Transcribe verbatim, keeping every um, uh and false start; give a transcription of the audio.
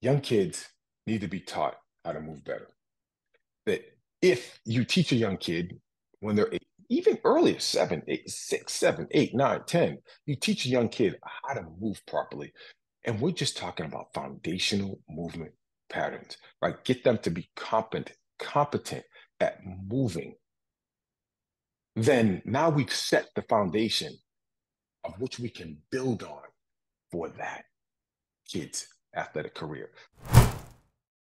young kids need to be taught how to move better. That if you teach a young kid when they're eight, even earlier, seven, eight, six, seven, eight, nine, ten, you teach a young kid how to move properly. And we're just talking about foundational movement patterns, right? Get them to be competent, competent at moving. Then now we've set the foundation of which we can build on for that kid's athletic career.